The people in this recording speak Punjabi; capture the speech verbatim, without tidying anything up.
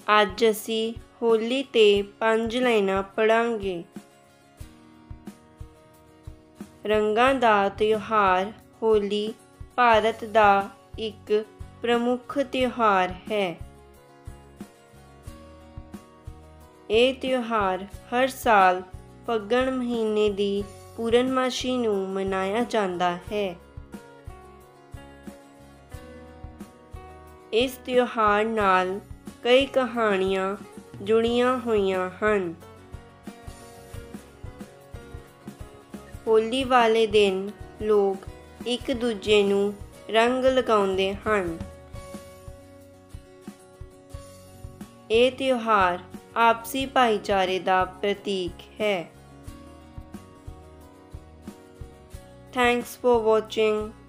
ਅੱਜ ਅਸੀਂ ਹੋਲੀ ਤੇ ਪੰਜ ਲਾਈਨਾਂ ਪੜ੍ਹਾਂਗੇ। ਰੰਗਾਂ ਦਾ ਤਿਉਹਾਰ ਹੋਲੀ ਭਾਰਤ ਦਾ ਇੱਕ ਪ੍ਰਮੁੱਖ ਤਿਉਹਾਰ ਹੈ। ਇਹ ਤਿਉਹਾਰ ਹਰ ਸਾਲ ਫੱਗਣ ਮਹੀਨੇ ਦੀ ਪੂਰਨਮਾਸ਼ੀ ਨੂੰ ਮਨਾਇਆ ਜਾਂਦਾ ਹੈ। ਇਸ ਤਿਉਹਾਰ ਨਾਲ ਕਈ ਕਹਾਣੀਆਂ ਜੁੜੀਆਂ ਹੋਈਆਂ ਹਨ। ਹੋਲੀ ਵਾਲੇ ਦਿਨ ਲੋਕ ਇੱਕ ਦੂਜੇ ਨੂੰ ਰੰਗ ਲਗਾਉਂਦੇ ਹਨ। ਇਹ ਤਿਉਹਾਰ ਆਪਸੀ ਭਾਈਚਾਰੇ ਦਾ ਪ੍ਰਤੀਕ ਹੈ। Thanks for watching.